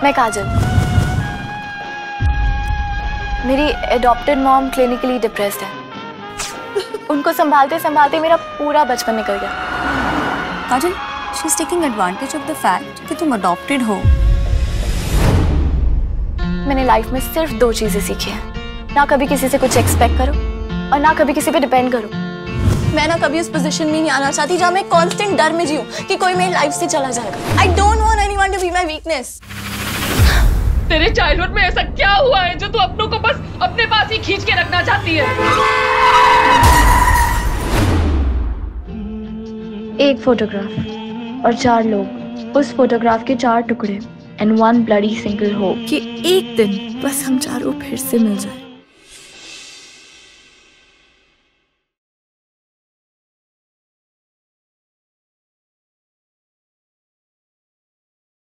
मैं काजल। मेरी adopted mom clinically depressed है। उनको संभालते संभालते मेरा पूरा बचपन निकल गया। Kajal, she is taking advantage of the fact कि तुम अडॉप्टेड हो। मैंने लाइफ में सिर्फ 2 चीजें सीखी हैं, ना कभी किसी से कुछ एक्सपेक्ट करो और ना कभी किसी पे डिपेंड करो। मैं ना कभी उस पोजीशन में नहीं आना चाहती जहाँ मैं कांस्टेंट डर में जीऊं कि कोई मेरी लाइफ से चला जाएगा। I don't want anyone to be my weakness. तेरे चाइल्डहुड में ऐसा क्या हुआ है जो तू अपनों को बस अपने पास ही खींच के रखना चाहती है? एक फोटोग्राफ और 4 लोग, उस फोटोग्राफ के 4 टुकड़े एंड 1 ब्लडी सिंगल होप कि एक दिन बस हम चारों फिर से मिल जाए।